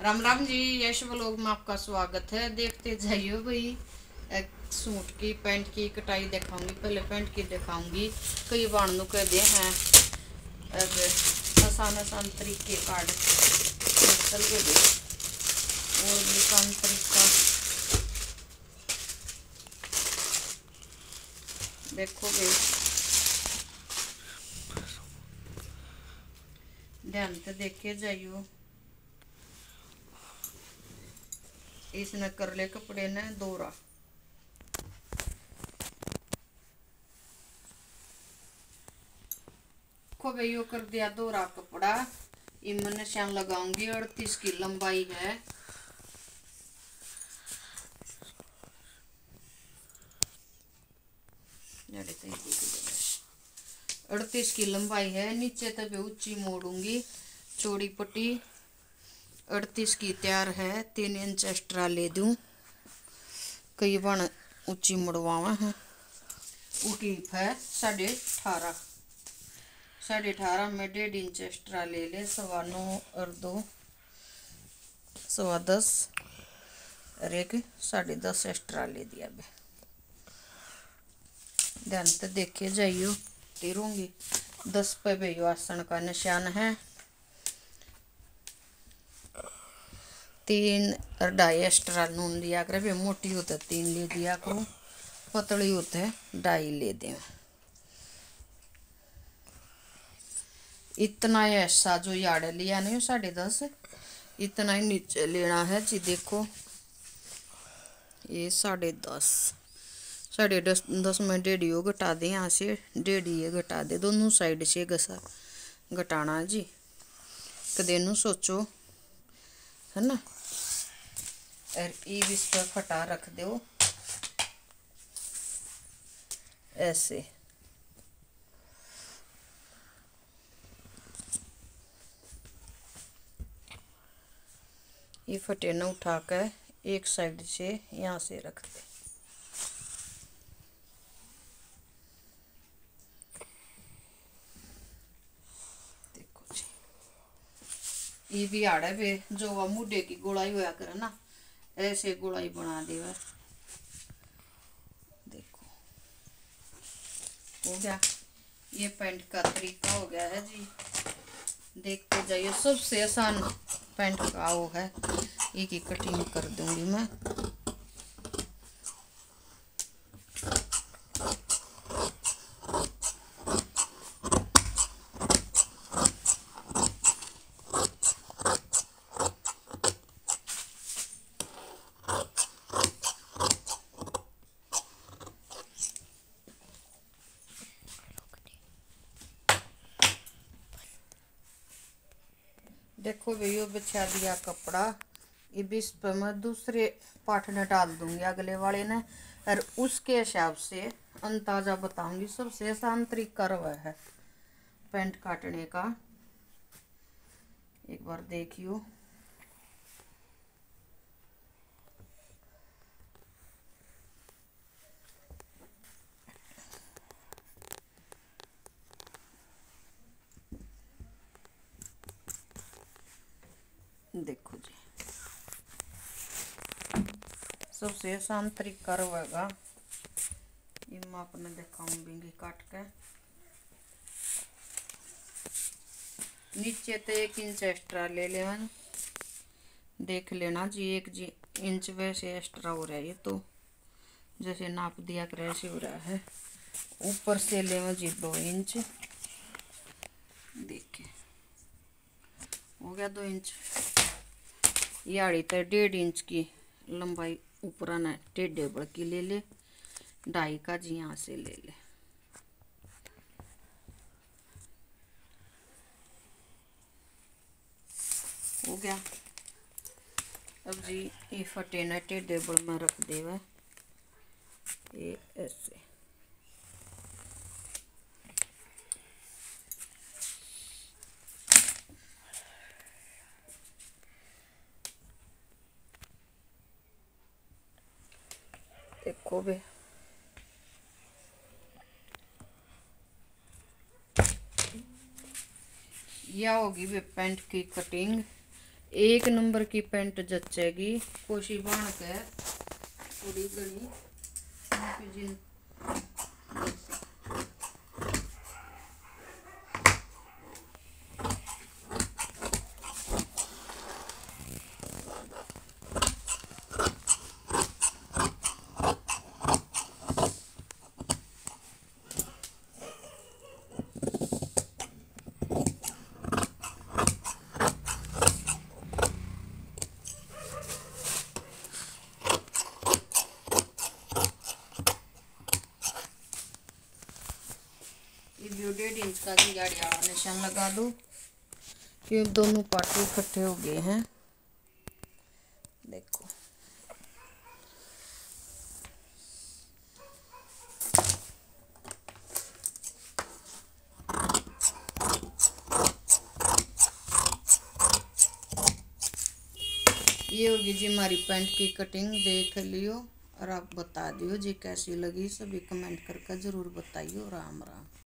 Ram Ram ji, Yash vlog में आपका स्वागत है। देखते जाइए भाई। एक सूट की पैंट की कटाई दिखाऊंगी। पहले पैंट की दिखाऊंगी। कई बाणु कह दे हैं आसान आसान तरीके काट चल के दे और भी आसान तरीका देखो भाई, ध्यान से देखे जाइयो। इसने कर ले कपड़े ने दोरा, को भाई यो कर दिया दोरा कपड़ा। इमन श्याम लगाऊंगी। 38 की लंबाई है। तो 38 की लंबाई है। नीचे तक ऊंची मोड़ूंगी। चौड़ी पट्टी 38 की तैयार है। 3 इंच एक्स्ट्रा ले दूं। कई बार ऊंची मुड़वावा है। ऊकीप है 18.5। 18.5 में 1.5 इंच एक्स्ट्रा ले ले। 9.25 और 2 10.15 और एक 10.5 एक्स्ट्रा ले दिया बे। ध्यान से देखे जाइयो। तीरूंगी 10 पे भी आसन का निशान है। 3 और 2.5 एक्स्ट्रा नून दिया करे बे। मोटी होते 3 ले दिया करूँ, पतली होते 2.5 ले दें। इतना ऐसा जो यार्ड लिया नहीं 10.5, इतना ही नीचे लेना है जी। देखो ये 10.5, 10.5 में 1.5 घटा दे। यहाँ से 1.5 ये घटा दे। दोनों साइड से घसा घटाना जी। कदे नू सोचो है ना। और ये इस पर फटा रख दो ऐसे। ये फटे न उठाकर एक साइड से यहाँ से रख दे। देखो जी, ये भी आड़ है बे। जो वह मुड्ढे की गोलाई होया करे ना, ऐसे गोलाई बना दे। देखो हो गया। ये पैंट का तरीका हो गया है जी। देखते जाइए। सबसे आसान पैंट का वो है। एक ही कटिंग कर दूंगी मैं। देखो भैया, बिछा दिया कपड़ा। ये बीस पे मैं दूसरे पार्ट ने डाल दूंगी अगले वाले ने, और उसके हिसाब से अंदाजा बताऊंगी। सबसे आसान तरीका रहा है पैंट काटने का। एक बार देखियो। देखो जी, सबसे आसान तरीका रहेगा। ये मैं आपने दिखाऊंगी काट के। नीचे तो 1 इंच एक्स्ट्रा ले लेना। देख लेना जी। 1 इंच वैसे एक्स्ट्रा हो रहा है। ये तो जैसे नाप दिया कर ऐसे हो रहा है। ऊपर से लेना जी 2 इंच। देखिए हो गया 2 इंच। याड़ी तो 1.5 इंच की लंबाई ऊपर ना टेढ़े बढ़ की ले ले। 2.5 का जी यहाँ से ले ले। हो गया। अब जी ये फटे ना टेढ़े बढ़ में रख देवा। ये ऐसे देखो बे। यह होगी वे पैंट की कटिंग। एक नंबर की पैंट जचेगी। कोशी बाण के थोड़ी घनी वीडियो 1.5 इंच का गाड़ी वाला निशान लगा दो कि दोनों पार्ट इकट्ठे हो गए हैं। देखो ये होगी जी हमारी पैंट की कटिंग। देख लियो और आप बता दियो जी कैसी लगी। सभी कमेंट करके जरूर बताइयो। राम राम।